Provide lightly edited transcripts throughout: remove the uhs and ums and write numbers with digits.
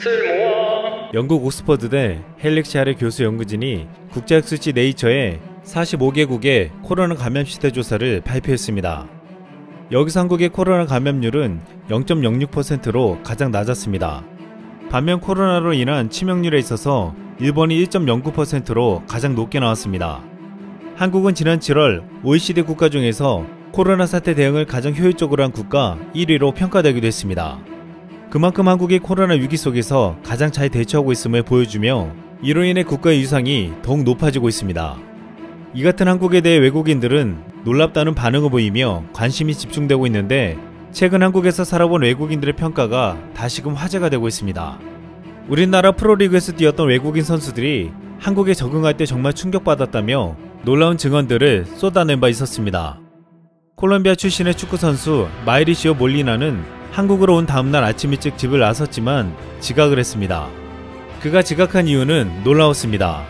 영국 옥스퍼드대 헬릭시아르 교수 연구진이 국제학술지 네이처에 45개국의 코로나 감염 시대 조사를 발표했습니다. 여기서 한국의 코로나 감염률은 0.06%로 가장 낮았습니다. 반면 코로나로 인한 치명률에 있어서 일본이 1.09%로 가장 높게 나왔습니다. 한국은 지난 7월 OECD 국가 중에서 코로나 사태 대응을 가장 효율적으로 한 국가 1위로 평가되기도 했습니다. 그만큼 한국이 코로나 위기 속에서 가장 잘 대처하고 있음을 보여주며 이로 인해 국가의 위상이 더욱 높아지고 있습니다. 이 같은 한국에 대해 외국인들은 놀랍다는 반응을 보이며 관심이 집중되고 있는데 최근 한국에서 살아본 외국인들의 평가가 다시금 화제가 되고 있습니다. 우리나라 프로리그에서 뛰었던 외국인 선수들이 한국에 적응할 때 정말 충격받았다며 놀라운 증언들을 쏟아낸 바 있었습니다. 콜롬비아 출신의 축구선수 마이리시오 몰리나는 한국으로 온 다음날 아침 일찍 집을 나섰지만 지각을 했습니다. 그가 지각한 이유는 놀라웠습니다.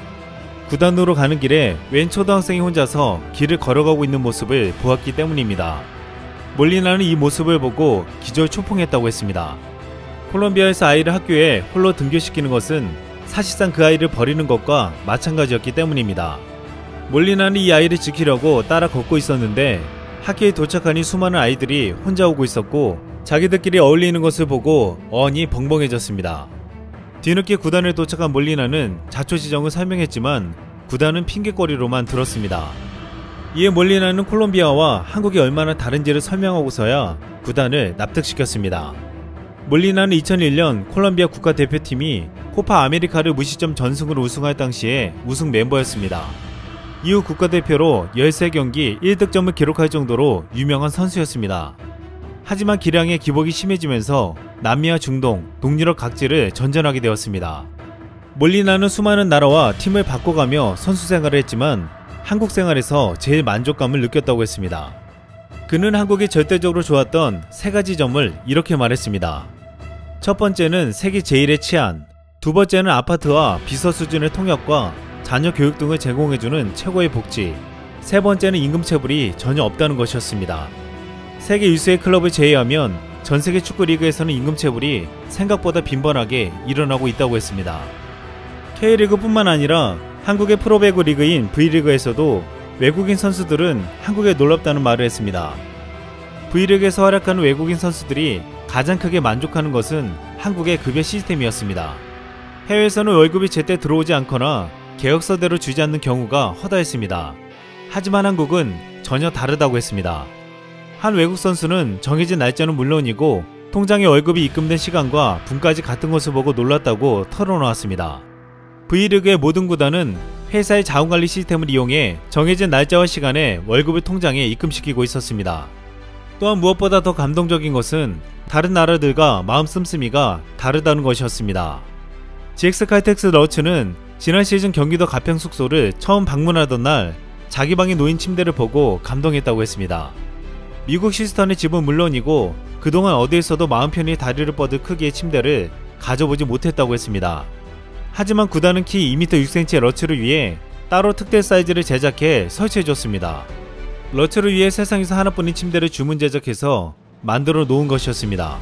구단으로 가는 길에 웬 초등학생이 혼자서 길을 걸어가고 있는 모습을 보았기 때문입니다. 몰리나는 이 모습을 보고 기절초풍했다고 했습니다. 콜롬비아에서 아이를 학교에 홀로 등교시키는 것은 사실상 그 아이를 버리는 것과 마찬가지였기 때문입니다. 몰리나는 이 아이를 지키려고 따라 걷고 있었는데 학교에 도착하니 수많은 아이들이 혼자 오고 있었고 자기들끼리 어울리는 것을 보고 어안이 벙벙해졌습니다. 뒤늦게 구단에 도착한 몰리나는 자초지정을 설명했지만 구단은 핑계거리로만 들었습니다. 이에 몰리나는 콜롬비아와 한국이 얼마나 다른지를 설명하고서야 구단을 납득시켰습니다. 몰리나는 2001년 콜롬비아 국가대표팀이 코파 아메리카를 무시점 전승으로 우승할 당시에 우승 멤버였습니다. 이후 국가대표로 13경기 1득점을 기록할 정도로 유명한 선수였습니다. 하지만 기량의 기복이 심해지면서 남미와 중동, 동유럽 각지를 전전하게 되었습니다. 몰리나는 수많은 나라와 팀을 바꿔가며 선수 생활을 했지만 한국 생활에서 제일 만족감을 느꼈다고 했습니다. 그는 한국이 절대적으로 좋았던 3가지 점을 이렇게 말했습니다. 첫 번째는 세계 제1의 치안, 두 번째는 아파트와 비서 수준의 통역과 자녀 교육 등을 제공해주는 최고의 복지, 세 번째는 임금체불이 전혀 없다는 것이었습니다. 세계 유수의 클럽을 제외하면 전세계 축구 리그에서는 임금체불이 생각보다 빈번하게 일어나고 있다고 했습니다. K리그뿐만 아니라 한국의 프로배구 리그인 V리그에서도 외국인 선수들은 한국에 놀랍다는 말을 했습니다. V리그에서 활약하는 외국인 선수들이 가장 크게 만족하는 것은 한국의 급여 시스템이었습니다. 해외에서는 월급이 제때 들어오지 않거나 계약서대로 주지 않는 경우가 허다했습니다. 하지만 한국은 전혀 다르다고 했습니다. 한 외국 선수는 정해진 날짜는 물론이고 통장에 월급이 입금된 시간과 분까지 같은 것을 보고 놀랐다고 털어놓았습니다. V리그의 모든 구단은 회사의 자원관리 시스템을 이용해 정해진 날짜와 시간에 월급을 통장에 입금시키고 있었습니다. 또한 무엇보다 더 감동적인 것은 다른 나라들과 마음 씀씀이가 다르다는 것이었습니다. GX 칼텍스 러츠는 지난 시즌 경기도 가평 숙소를 처음 방문하던 날 자기 방에 놓인 침대를 보고 감동했다고 했습니다. 미국 시스턴의 집은 물론이고 그동안 어디에서도 마음 편히 다리를 뻗을 크기의 침대를 가져보지 못했다고 했습니다. 하지만 구단은 키 2m 6cm의 러츠를 위해 따로 특대 사이즈를 제작해 설치해줬습니다. 러츠를 위해 세상에서 하나뿐인 침대를 주문 제작해서 만들어 놓은 것이었습니다.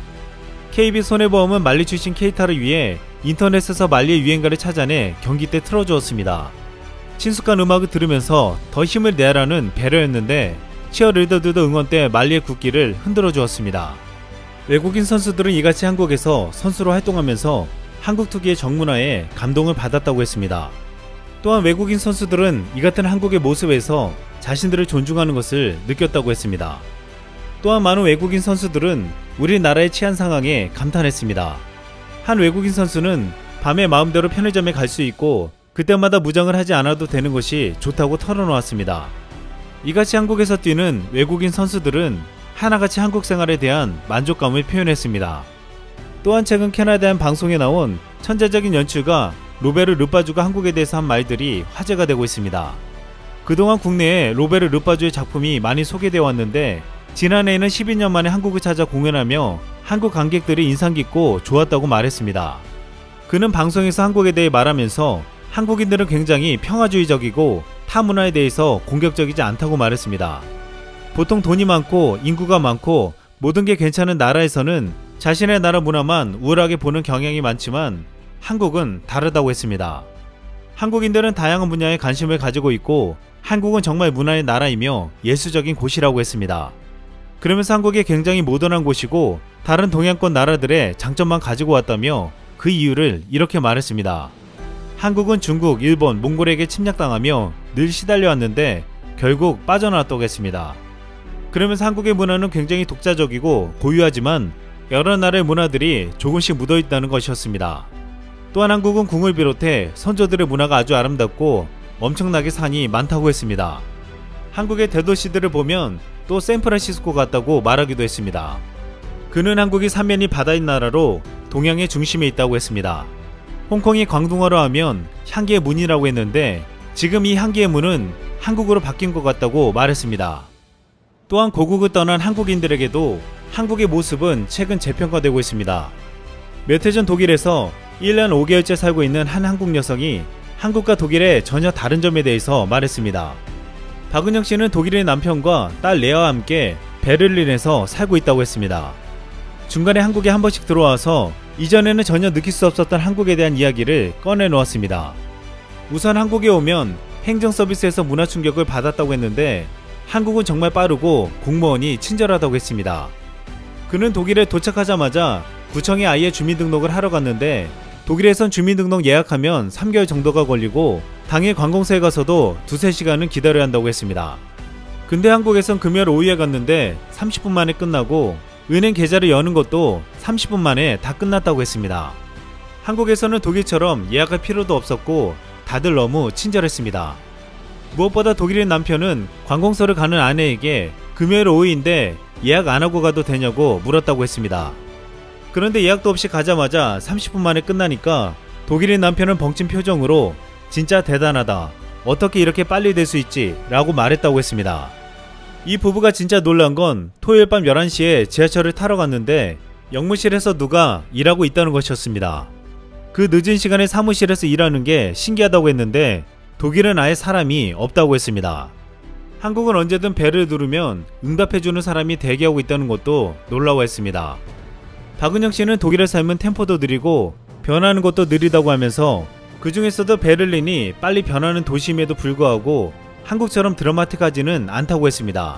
KB손해보험은 말리 출신 케이타를 위해 인터넷에서 말리의 유행가를 찾아내 경기 때 틀어주었습니다. 친숙한 음악을 들으면서 더 힘을 내라는 배려였는데 치어리더들도 응원 때 말리의 국기를 흔들어 주었습니다. 외국인 선수들은 이같이 한국에서 선수로 활동하면서 한국 특유의 정문화에 감동을 받았다고 했습니다. 또한 외국인 선수들은 이 같은 한국의 모습에서 자신들을 존중하는 것을 느꼈다고 했습니다. 또한 많은 외국인 선수들은 우리나라의 치안 상황에 감탄했습니다. 한 외국인 선수는 밤에 마음대로 편의점에 갈 수 있고 그때마다 무장을 하지 않아도 되는 것이 좋다고 털어놓았습니다. 이같이 한국에서 뛰는 외국인 선수들은 하나같이 한국 생활에 대한 만족감을 표현했습니다. 또한 최근 캐나다의 한 방송에 나온 천재적인 연출가 로베르 르파주가 한국에 대해서 한 말들이 화제가 되고 있습니다. 그동안 국내에 로베르 르파주의 작품이 많이 소개되어 왔는데 지난해에는 12년 만에 한국을 찾아 공연하며 한국 관객들이 인상 깊고 좋았다고 말했습니다. 그는 방송에서 한국에 대해 말하면서 한국인들은 굉장히 평화주의적이고 타 문화에 대해서 공격적이지 않다고 말했습니다. 보통 돈이 많고 인구가 많고 모든 게 괜찮은 나라에서는 자신의 나라 문화만 우월하게 보는 경향이 많지만 한국은 다르다고 했습니다. 한국인들은 다양한 분야에 관심을 가지고 있고 한국은 정말 문화의 나라이며 예술적인 곳이라고 했습니다. 그러면서 한국이 굉장히 모던한 곳이고 다른 동양권 나라들의 장점만 가지고 왔다며 그 이유를 이렇게 말했습니다. 한국은 중국, 일본, 몽골에게 침략당하며 늘 시달려왔는데 결국 빠져나왔다고 했습니다. 그러면서 한국의 문화는 굉장히 독자적이고 고유하지만 여러 나라의 문화들이 조금씩 묻어있다는 것이었습니다. 또한 한국은 궁을 비롯해 선조들의 문화가 아주 아름답고 엄청나게 산이 많다고 했습니다. 한국의 대도시들을 보면 또 샌프란시스코 같다고 말하기도 했습니다. 그는 한국이 삼면이 바다인 나라로 동양의 중심에 있다고 했습니다. 홍콩이 광둥어로 하면 향기의 문이라고 했는데 지금 이 향기의 문은 한국으로 바뀐 것 같다고 말했습니다. 또한 고국을 떠난 한국인들에게도 한국의 모습은 최근 재평가되고 있습니다. 몇 해 전 독일에서 1년 5개월째 살고 있는 한 한국 여성이 한국과 독일의 전혀 다른 점에 대해서 말했습니다. 박은영 씨는 독일의 남편과 딸 레아와 함께 베를린에서 살고 있다고 했습니다. 중간에 한국에 한 번씩 들어와서 이전에는 전혀 느낄 수 없었던 한국에 대한 이야기를 꺼내놓았습니다. 우선 한국에 오면 행정 서비스에서 문화 충격을 받았다고 했는데 한국은 정말 빠르고 공무원이 친절하다고 했습니다. 그는 독일에 도착하자마자 구청에 아이의 주민등록을 하러 갔는데 독일에선 주민등록 예약하면 3개월 정도가 걸리고 당일 관공서에 가서도 2~3시간은 기다려야 한다고 했습니다. 근데 한국에선 금요일 오후에 갔는데 30분 만에 끝나고 은행 계좌를 여는 것도 30분 만에 다 끝났다고 했습니다. 한국에서는 독일처럼 예약할 필요도 없었고 다들 너무 친절했습니다. 무엇보다 독일인 남편은 관공서를 가는 아내에게 금요일 오후인데 예약 안 하고 가도 되냐고 물었다고 했습니다. 그런데 예약도 없이 가자마자 30분 만에 끝나니까 독일인 남편은 벙찐 표정으로 진짜 대단하다. 어떻게 이렇게 빨리 될 수 있지? 라고 말했다고 했습니다. 이 부부가 진짜 놀란 건 토요일 밤 11시에 지하철을 타러 갔는데 영무실에서 누가 일하고 있다는 것이었습니다. 그 늦은 시간에 사무실에서 일하는 게 신기하다고 했는데 독일은 아예 사람이 없다고 했습니다. 한국은 언제든 벨을 누르면 응답해주는 사람이 대기하고 있다는 것도 놀라워했습니다. 박은영 씨는 독일에 살면 템포도 느리고 변하는 것도 느리다고 하면서 그 중에서도 베를린이 빨리 변하는 도시임에도 불구하고 한국처럼 드라마틱하지는 않다고 했습니다.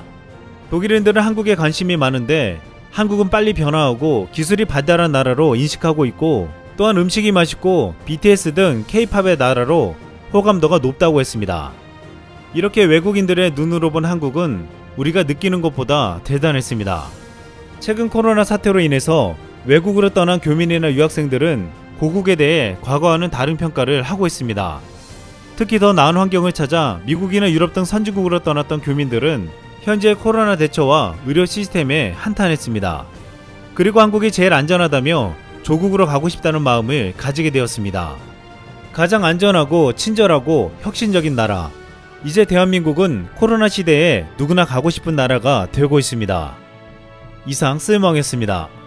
독일인들은 한국에 관심이 많은데 한국은 빨리 변화하고 기술이 발달한 나라로 인식하고 있고 또한 음식이 맛있고 BTS 등 K-팝의 나라로 호감도가 높다고 했습니다. 이렇게 외국인들의 눈으로 본 한국은 우리가 느끼는 것보다 대단했습니다. 최근 코로나 사태로 인해서 외국으로 떠난 교민이나 유학생들은 고국에 대해 과거와는 다른 평가를 하고 있습니다. 특히 더 나은 환경을 찾아 미국이나 유럽 등 선진국으로 떠났던 교민들은 현재 코로나 대처와 의료 시스템에 한탄했습니다. 그리고 한국이 제일 안전하다며 조국으로 가고 싶다는 마음을 가지게 되었습니다. 가장 안전하고 친절하고 혁신적인 나라. 이제 대한민국은 코로나 시대에 누구나 가고 싶은 나라가 되고 있습니다. 이상 쓸멍했습니다.